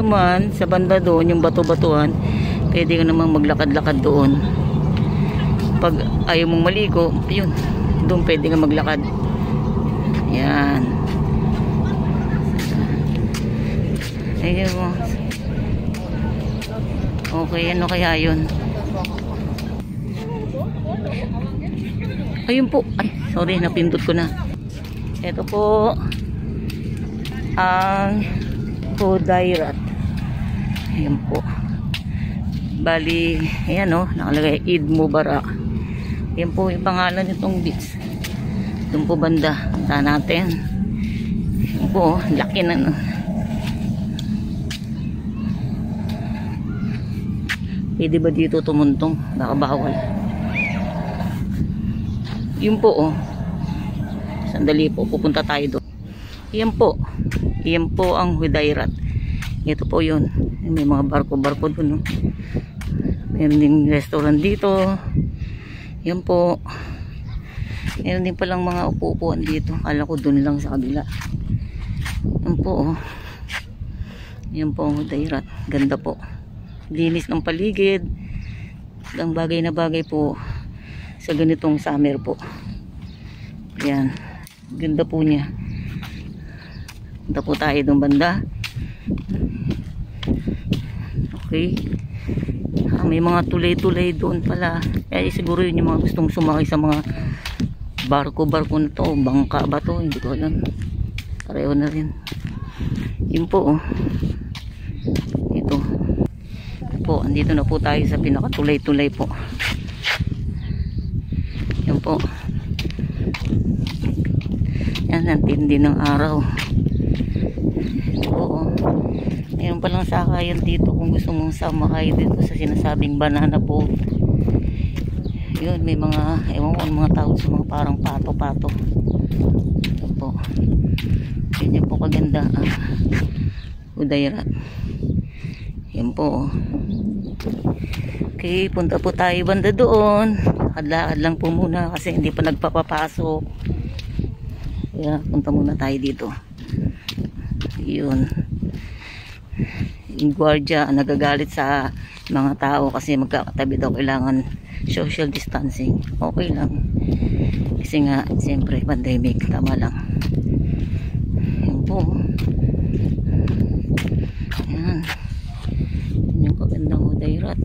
naman sa banda doon, yung bato-batuan, pwede ka namang maglakad-lakad doon. Pag ayaw mong maligo, yun, doon pwede ka maglakad. Yan. Ayun mo. Okay, ano kaya yun? Ayun po. Ay, sorry, napindot ko na. Ito po ang Hudayrat. Ayun po. Bali, ayan o, nakalagay Eid Mubarak. Ayan po yung pangalan nitong beach. Doon po banda. Punta natin. Ayan po, laki na no. Pwede ba dito tumuntong? Baka bawal. Yun po oh. Sandali po, pupunta tayo doon. Yan po. Yan po ang Hudayrat. Ito po yun. May mga barko-barko doon. Oh. Meron din restaurant dito. Yan po. Meron din palang mga upo-upuan dito. Kala ko doon lang sa kabila. Yan po oh. Yan po ang Hudayrat. Ganda po. Linis ng paligid. Ang bagay na bagay po sa ganitong summer po. Yan. Ganda po niya. Punta po tayo doon banda. Okay. May mga tulay-tulay doon pala. Kaya siguro yun yung mga gustong sumakay sa mga barko-barko na to. Bangka ba to? Hindi ko alam. Pareho na rin. Yun po oh. Ito. Po, andito na po tayo sa pinakatulay-tulay po. Yan po. Yan, ang tindi ng araw. Oo. Mayroon palang sakayan dito kung gusto mong sumakay dito sa sinasabing banana boat. Yun, may mga, ewan ko, mga tao sa mga parang pato-pato. Yan po. Yan po kaganda ang Hudayrat. Yan po. Okay, punta po tayo banda doon. Lakad-lakad lang po muna kasi hindi pa nagpapapasok. Kaya punta muna tayo dito. Yun. Yung gwardiya nagagalit sa mga tao kasi magkakatabi daw, kailangan social distancing. Okay lang. Kasi nga, siyempre, pandemic. Tama lang. Yan po. Yan. Yung kagandang Hudayrat.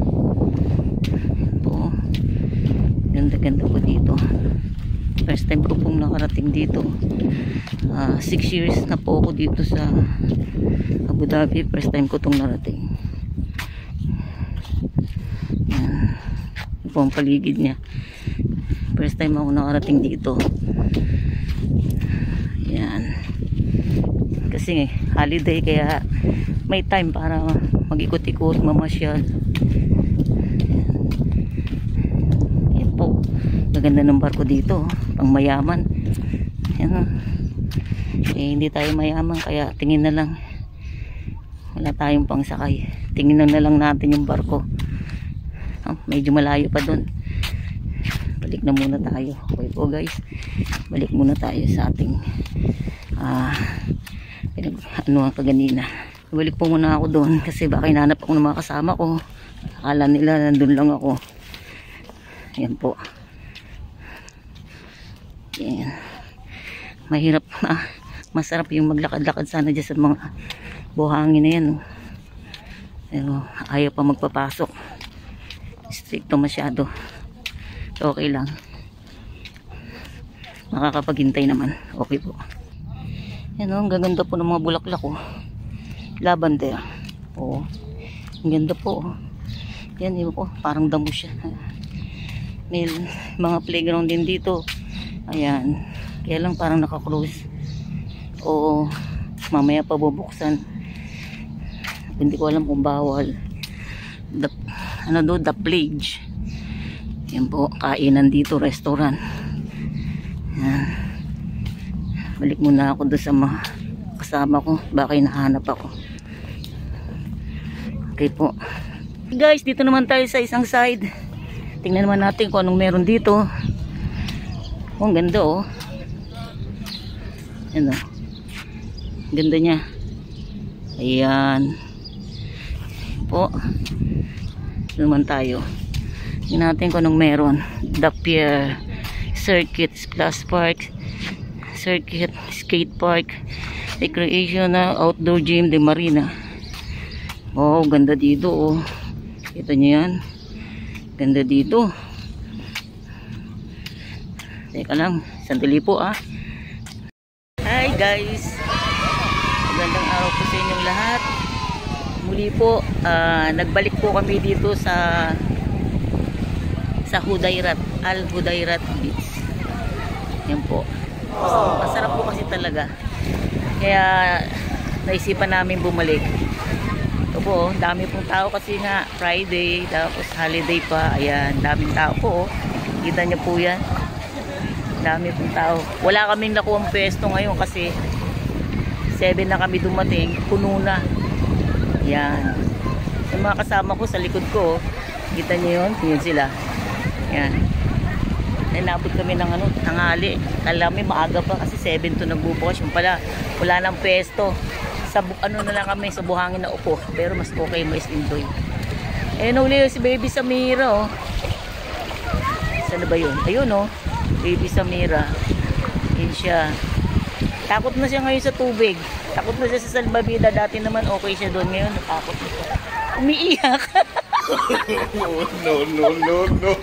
Po. Ganda-ganda po dito. First time ko pong nakarating dito. 6 years na po ako dito sa Abu Dhabi. First time ko itong narating. Yan. Ito po ang paligid niya. First time ako nakarating dito. Yan. Kasi holiday kaya may time para mag-ikot-ikot, mamasyal. Yan po. Maganda ng barko dito. Pang mayaman. Yan. Eh, hindi tayo mayaman kaya tingin na lang. Wala tayong pang sakay. Tingin na lang natin yung barko. Medyo malayo pa dun. Balik na muna tayo. Okay po guys. Balik muna tayo sa ating ano ang kaganina. Balik po muna ako doon kasi baka hinanap ako ng mga kasama ko. Akala nila nandun lang ako. Ayan po. Ayan. Mahirap na. Masarap yung maglakad-lakad sana dyan sa mga buhangin na yan. Pero ayaw pa magpapasok. Stricto masyado. Okay lang. Makakapaghintay naman. Okay po. Yan o. Ang gaganda po ng mga bulaklak o. Lavender. Oo. Ang ganda po. Yan yun po. Parang damo siya. May mga playground din dito. Ayan. Kaya lang parang naka-close. O mamaya pa bubuksan. Hindi ko alam kung bawal. Ano do? The Plage. Yan po. Kainan dito. Restaurant. Yan. Balik muna ako doon sa mga kasama ko. Baka hinahanap ako. Okay po. Guys, dito naman tayo sa isang side. Tingnan naman natin kung anong meron dito. Oh, ang ganda oh. Yan oh. Ganda niya. Ayan. po. Naman tayo. Tingnan natin kung anong meron. The Pier Circuit Plus Park, Circuit Skate Park, Recreation Outdoor Gym de Marina. Oh, ganda dito oh. Kita nyo yan. Ganda dito. Teka lang, sandali po ah. Hi guys. Magandang araw po sa inyong lahat. Muli po, nagbalik po kami dito sa Hudayrat, Al Hudayrat Beach. Yan po. Masarap po kasi talaga. Kaya naisipan namin bumalik. Ito po, dami pong tao kasi nga Friday, tapos holiday pa. Ayan, daming tao po. Kita niyo po yan. Dami pong tao. Wala kaming nakuhang pwesto ngayon kasi 7 na kami dumating, puno na. Yan. Yung mga kasama ko sa likod ko, kita niyo yun? Yun sila. Yan. Nabot kami ng tanghali. Kala kami maaga pa kasi 7 to nagbubukas. Yung pala, wala nang pwesto. Sa na lang kami, sa buhangin na upo. Pero mas okay, mas enjoy. Ayun uli si Baby Samira oh. Saan ba yun? Ayun oh. Baby Samira. Yun siya. Takot na siya ngayon sa tubig. Takot na siya sa salbabida. Dati naman okay siya doon. Ngayon natakot na siya. Umiiyak. No.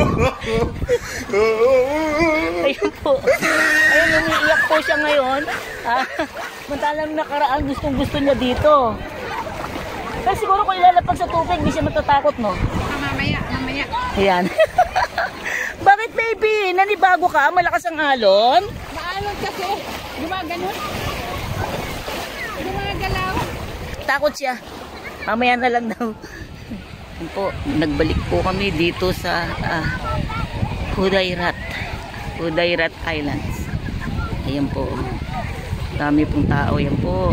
Ayun po. Ayun, umiiyak po siya ngayon. Mantalang nakaraan, gustong-gusto niya dito. Pero siguro kung ilalapag sa tubig, hindi siya matatakot, no? Mamaya. Ayan. Bakit, baby? Nanibago ka? Malakas ang alon? Maalon kasi. Gumaganon. Gumagalaw. Takot siya. Mamaya na lang daw. Po, nagbalik po kami dito sa Hudayrat Islands. Ayan po. Dami pong tao. Ayan po.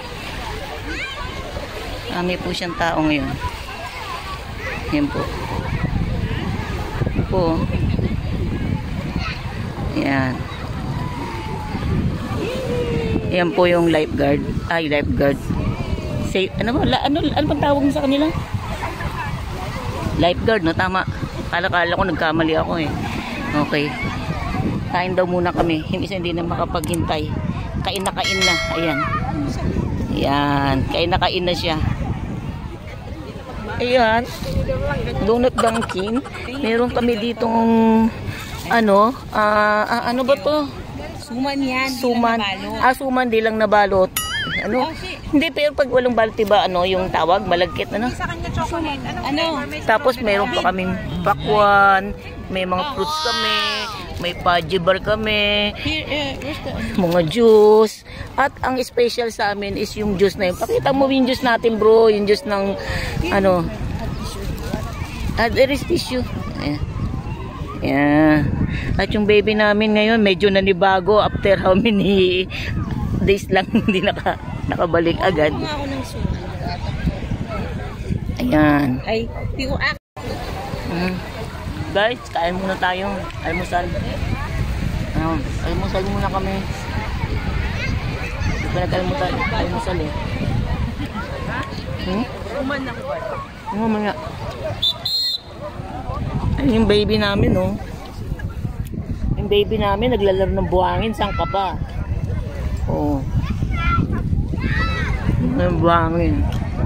Dami po siyang tao ngayon. Ayan po. Ayan po. Ayan. Ayan po yung lifeguard. Ay, lifeguard. Say, ano bang tawag mo sa kanila? Lifeguard, no? Tama. Kala ko nagkamali ako eh. Okay. Kain daw muna kami. Hindi na makapaghintay. Kain na. Ayan. Ayan. Kain na siya. Ayan. Donut Dunkin. Meron kami ditong ano ba to? Suman yan. Suman. Suman, di lang nabalot. Ano? Hindi, pero pag walang balot, diba, yung tawag, malagkit, ano? Sa kanya chocolate. Tapos meron pa kaming pakwan, may mga fruits kami, may fudgy bar kami, mga juice. At ang special sa amin is yung juice na yun. Pakita mo yung juice natin, bro. Yung juice ng, there is tissue. Yeah. At yung baby namin ngayon, medyo nanibago after how many days lang hindi nakabalik agad. Ayan. Ay, piuak. Guys, kain muna tayo. Almusal. Almusal muna kami. Hindi pa nag-almusal eh. Suman na ko ba? Mga. Ay, yung baby namin, oh. Yung baby namin, naglalaro ng buhangin. Saan ka pa? Oh. Ng buhangin.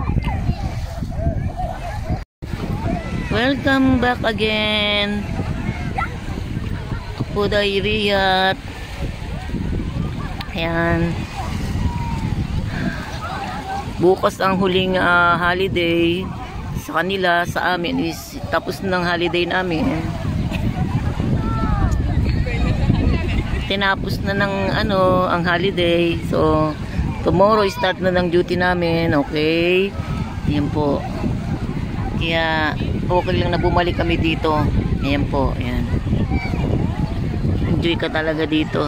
Welcome back again. Hudayrat. Ayan. Bukas ang huling holiday sa kanila, sa amin is tapos ng holiday namin. Tinapos na ng ang holiday. So tomorrow start na ng duty namin. Okay. Ayan po. Kaya okay lang na bumalik kami dito. Ayan po. Ayan. Enjoy ka talaga dito.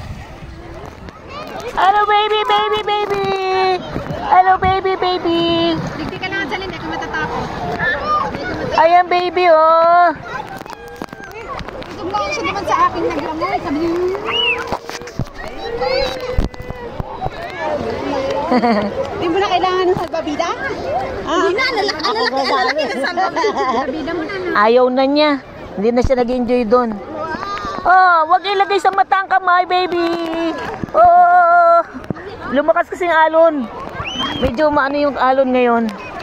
Hello baby. Hello baby. Digdi ka lang dyan, hindi ka matatakot. Ayan baby oh. Tumawag siya naman sa akin nagramoy. Sabi niya, Hindi mo na kailangan ng salbabida? Hindi na, lalaki ng salbabida mo na. Ayaw na niya. Hindi na siya nag-enjoy doon. Oh, wag ilagay sa mata ang kamay, baby. Oh, lumakas kasi yung alon. Medyo maano yung alon ngayon.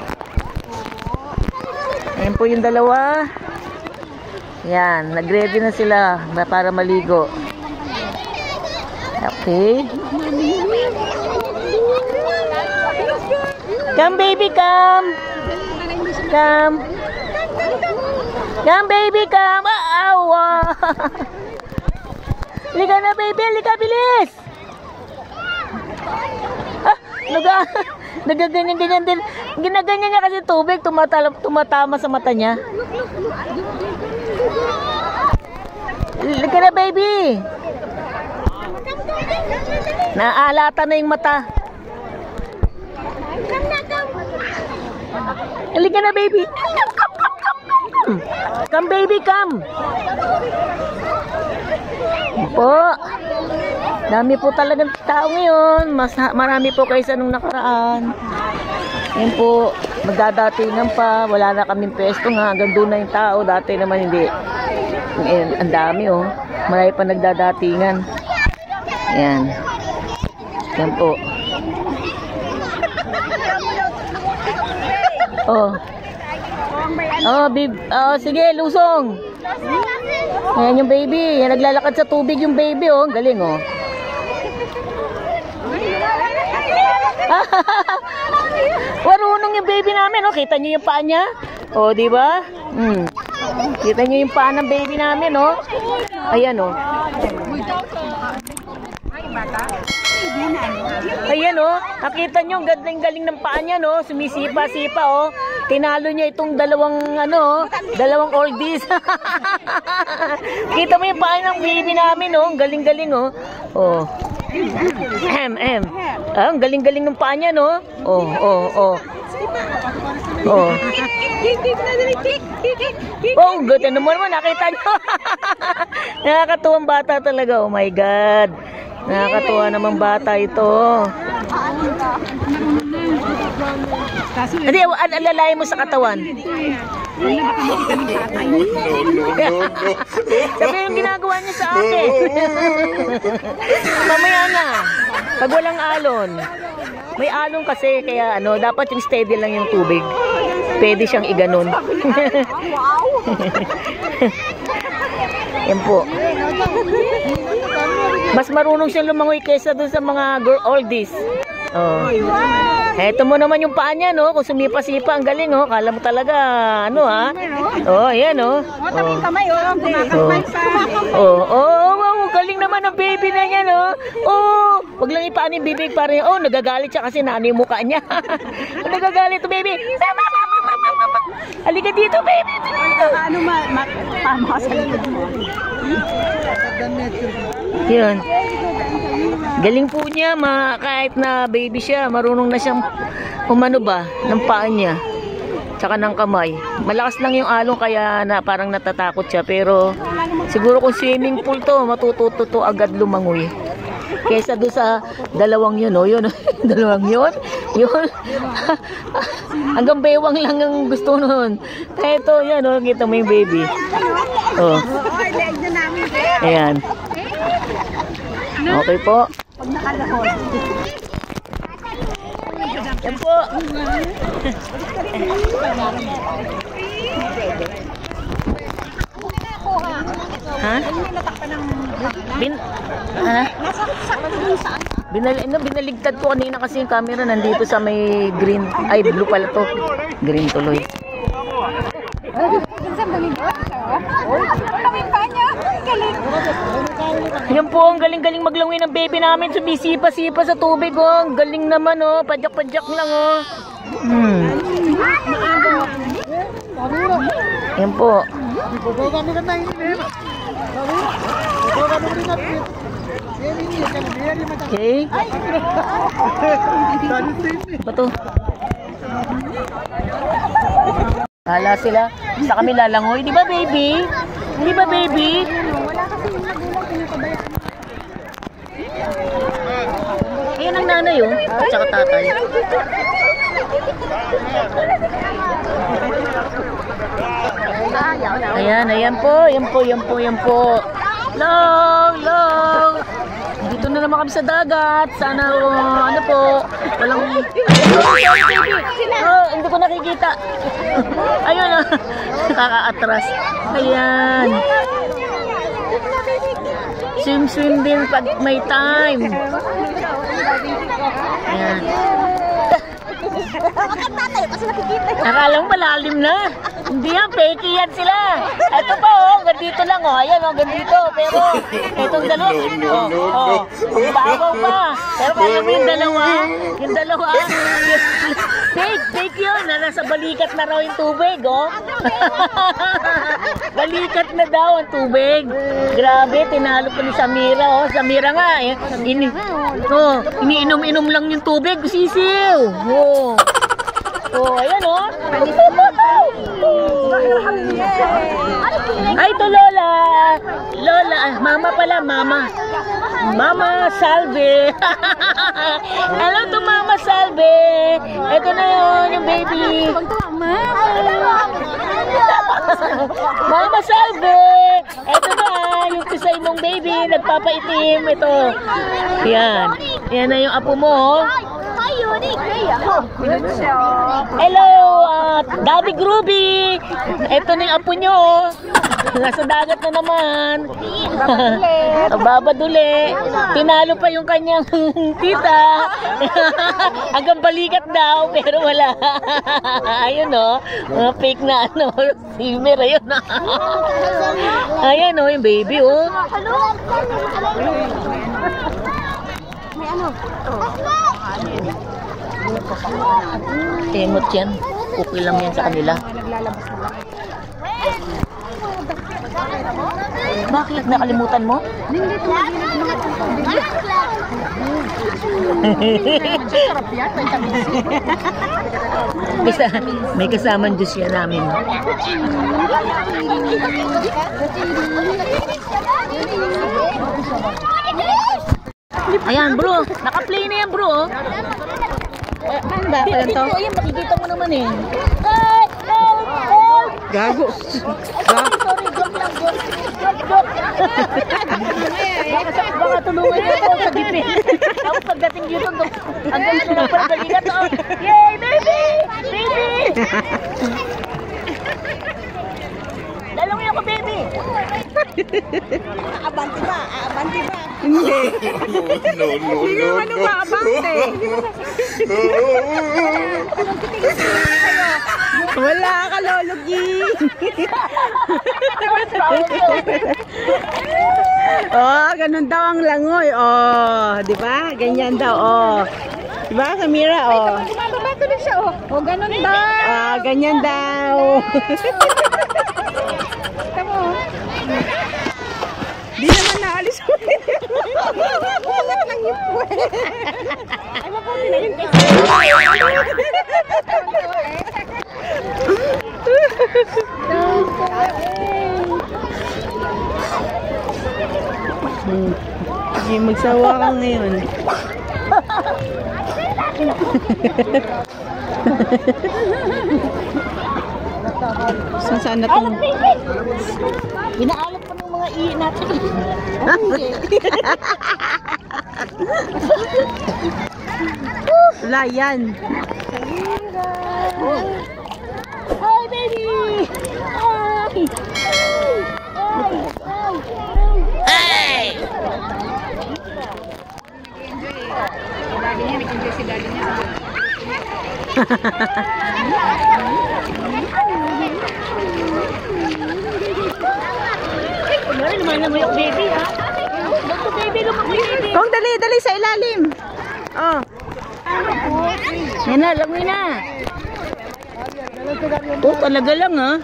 Ayan po yung dalawa. Yan, nag-ready na sila para maligo. Okay. Come, baby, come. Come. Come, baby, come. Awa. Liga na, baby. Liga, bilis. Ah, nagaganyan-ganyan din. Ginaganyan niya kasi tubig. Tumatama sa mata niya. Liga na, baby. Naalata na yung mata. Halika na, baby. Come, baby, come. Po. Dami po talagang tao ngayon. Marami po kaysa nung nakaraan. Yan po. Magdadatingan pa. Wala na kaming pwesto nga. Hanggang doon na yung tao. Dati naman hindi. Ang dami, oh. Marami pa nagdadatingan. Yan. Yan po. Oh. Oh, babe. Oh, sige, lusong. Ayan yung baby. Yan, naglalakad sa tubig yung baby, oh. Galing, oh. Marunong yung baby namin, oh. Kita niyo yung paa niya? Oh, di ba? Kita niyo yung paa ng baby namin, oh. Ayan, oh. Ayan, oh. Nakita nyo, galing-galing ng paa niya, no? Sumisipa-sipa, oh. Tinalo niya itong dalawang oldies. Kita mo yung paa ng baby namin, oh. Galing-galing, oh. Oh. Ang galing-galing ng paa niya, no? Oh. Oh. Oh, good. Ano mo naman, nakita nyo. Nakakatuwang bata talaga. Oh my God. Nakakatuwa namang bata ito. Hindi, alalayan mo sa katawan. Sabi yung ginagawa niya sa akin. Mamaya na. Pag walang alon. May alon kasi, kaya dapat yung steady lang yung tubig. Pwede siyang iganon. Yan po. Mas marunong siyang lumangoy kaysa doon sa mga oldies. Oh. Eto mo naman yung paa niya, no? Kung sumipa-sipa, ang galing, oh. Kala mo talaga, ha? Oh, ayan, oh. Wow, galing naman ang baby na niya, no? Oh, wag lang ipaan yung bibig para niya. Oh, nagagalit siya kasi nani yung mukha niya. Nagagalit to, baby. Halika dito, baby. Yun. Galing po niya, kahit na baby siya, marunong na siyang umano ba ng paa niya. Tsaka ng kamay. Malakas lang yung alon kaya parang natatakot siya. Pero siguro kung swimming pool to, matututo to agad lumangoy. Kesa doon sa dalawang yun, oh, yun. Dalawang yun. Yun. Hanggang bewang lang ang gusto nun. Kaya ito, yan, oh, kita mo yung baby. Oh. Ayan. Okay po. Yan po. Ha? Binaligtad ko kanina kasi yung camera nandito sa may green. Ay, blue pala to. Green tuloy. Yan po, ang galing-galing maglangoy ng baby namin. Sumisipa-sipa sa tubig, oh. Ang galing naman, oh. Padyak-padyak lang, oh. Yan po. Okay. Bato. Hala sila. Sa kami lalangoy. Di ba, baby? Di ba, baby? Ayan ang nanay, oh. At saka tatay. Ayan, ayan po. Yan po, yan po, yan po. Long, long. Dito na naman kami sa dagat. Sana, ano po, walang... Oh, hindi ko nakikita. Ayun, oh. Nakaka-atras. Ayan. Swim din pag may time. Ayan. Akala mo malalim na. Hindi yan, fake yan sila. Ito pa, oh, ganito lang, oh. Ayan, oh, ganito. Pero, itong dalawa, babaw pa. Pero kaya mo yung dalawa, fake yun. Nasa balikat na raw yung tubig, oh. Balikat na daw ang tubig. Grabe, tinalo pa ni Samira, oh. Samira nga, eh. Iniinom-inom lang yung tubig, sisiw. Oh. Oh, ayan, oh. Ay, ito Lola. Lola, mama pala, mama. Mama Salve. Hello to Mama Salve. Ito na yun, yung baby. Mama Salve. Ito na, yung kisay mong baby. Nagpapaitim. Ito. Yan. Yan na yung apo mo, oh. Hello, Daddy Groovy. Ito na yung apo nyo. Nasa dagat na naman. Babaduli. Tinalo pa yung kanyang tita. Hanggang balikat daw, pero wala. Ayun, o. Mga fake na ano. Simmer, ayun. Ayan, o, yung baby, o. May ano? Emot yan. Okay lang yan sa kanila. Bakit? Nakalimutan mo? May kasamang juice yan namin. Ayan bro, naka-play na yan bro. Dito yan, makikita mo naman eh. Gago. Sorry, joke lang, joke. Baka tulungan niyo ako sa gipin. Tapos pagdating dito, hanggang sunod pa balikat ako. Yay, baby! Baby! Dalawin ako, baby! Abante ba? Abante ba? Hindi. No. Hindi naman umaabante. Wala ka, Lologi. Oh, ganun daw ang langoy. Oh, di ba? Ganyan daw. Oh. Di ba, Samira? Oh. Bumababa tuloy siya. Oh, ganun daw. Ah, ganyan daw. Tama. Di naman naalis mo. Wala lang yung puwe. Ay, mabuti na yun kasi. Hindi magsawa ka ngayon. Saan na itong... Inaalat pa ng mga iin natin. Wala yan. Hi baby! Hey! Nag-enjoy si daddy niya. Kumari naman na mo yung baby ha. Baby, lumak-baby. Kung dali sa ilalim. Oh. Yan na, langoy na. Oh, talaga lang ha.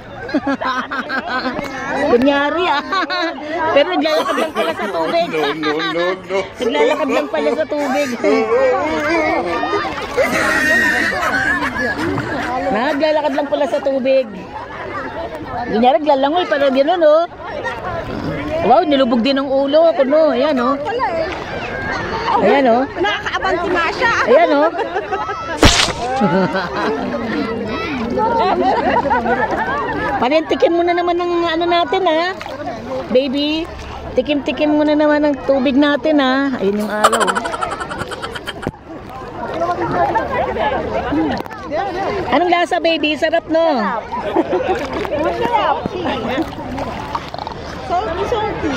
Kunyari ah. Pero naglalakad lang pala sa tubig. No. Naglalakad lang pala sa tubig. Naglalakad lang pala sa tubig. Kunyari, naglalangoy pala gano'n oh. Wow, nilubog din ang ulo ako no. Ayan oh. Ayan o. Nakakaabang si Masha. Ayan o. Panintikin mo na naman ng ano natin ha. Baby. Tikim-tikim mo na naman ng tubig natin ha. Ayun yung araw. Anong lasa baby? Sarap no? Masarap. Salty.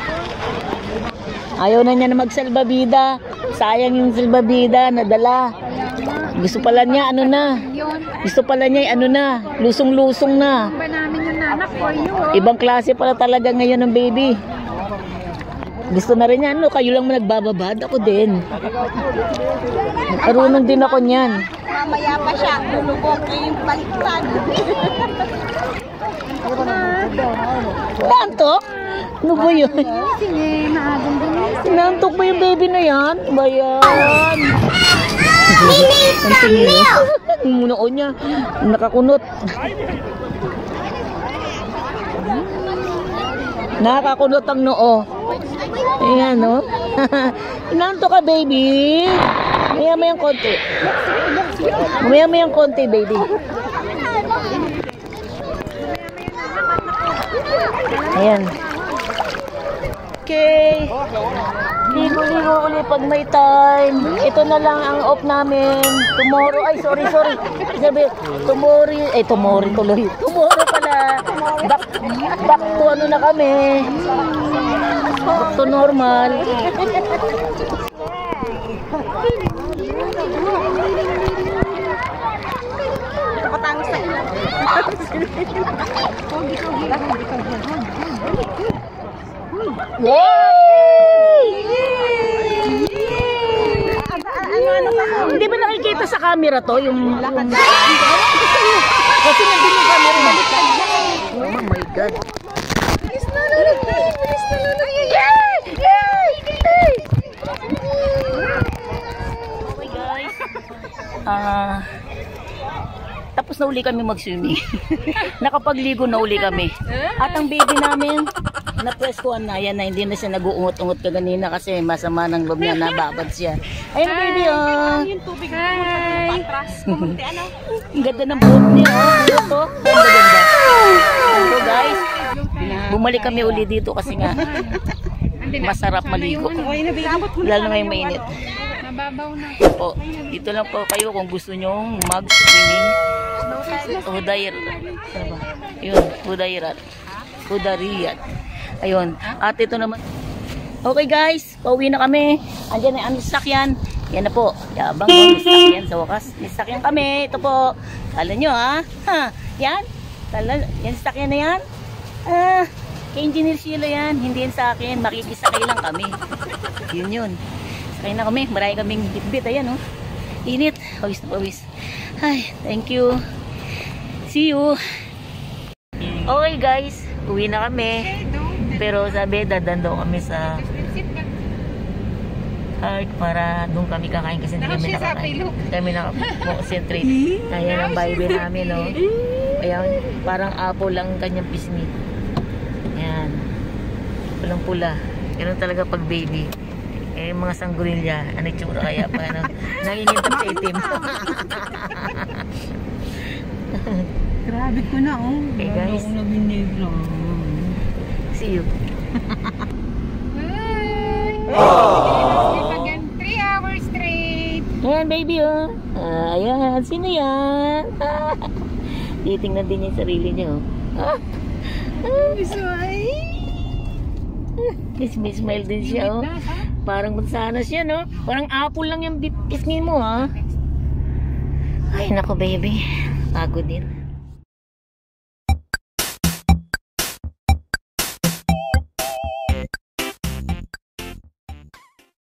Ayaw na niya na magsalbabida. Sayang yung salbabida. Nadala. Gusto pala niya ano na. Gusto pala niya ano na. Lusong-lusong na. Ba namin yung nanak for you? Ibang klase pala talaga ngayon ng baby. Gusto na rin niya. Ano, kayo lang nagbababad. Ako din. Marunong din ako niyan. Mamaya pa siya. Lulubog yung baliktad. Nantok? Ano ba yun? Sige, maagang gumising. Nantok ba yung baby na yan? Ba yan? Ang tingin mo. Yung noo niya. Nakakunot. Nakakunot ang noo. Ayan, no? Nantok ka, baby. Maya-mayang konti. Maya-mayang konti, baby. Ayan. Okay. Ligo-ligo ulit pag may time. Ito na lang ang off namin. Tomorrow, ay sorry. Sabi, tomorrow tuloy. Tomorrow pala. Back to ano na kami. Back to normal. Kapatangos na ilan. Yay! Hindi ba nakikita sa camera to? Yung kasi nandun yung camera. Oh my God. Bilis na na. Okay guys. Tapos na uli kami mag-swimming. Nakapagligo na uli kami. At ang baby namin, na-preskuhan na. Yan na, hindi na siya nag-uungot-ungot kaganina kasi masama ng loob niya, nababad siya. Ayun ang baby, oh. Yung tubig mo sa patras. Kumunti, ano? Ang ganda ng buhok niya, oh. Ito, ang ganda. So guys, bumalik kami uli dito kasi nga, masarap maligo. Lalo ngayong mainit. Mababaw na. Po, dito lang po kayo kung gusto nyong mag-swimming. Hudariyat. Ayun. At ito naman. Okay guys, pauwi na kami. Andiyan na ang sasakyan. Yan na po. Yabang ang sasakyan sa wakas. Sasakyan kami. Ito po. Kala nyo ha? Yan. Yan sasakyan na yan. Kay Engineer Sheila yan. Hindi yan sa akin. Makikisakay lang kami. Yun. Sakay na kami. Marami kaming bitbit. Ayan oh. Init. Pawis na pawis. Ay, thank you. See you. Okay guys, uwi na kami. Pero sabi, dadan daw kami sa park para doon kami kakain kasi hindi kami nakakain. Kami nakakonsentrate. Kaya ng Bible namin, no? Ayan, parang apple lang kanyang pisngi. Ayan. Pulang pula. Ganun talaga pag baby. Eh, mga sanggurilla. Ano tsura kaya pa, ano? Nangingintab sa itim. Grabe ko na, oh. Okay guys. See you. Again, 3 hours straight. Ayan baby oh. Ayan. Sino yan? Titingnan din niya yung sarili niya oh. May smile din siya oh. Parang mansanas siya no. Parang apple lang yung pisngi mo ha. Ay nako baby. Pagod din.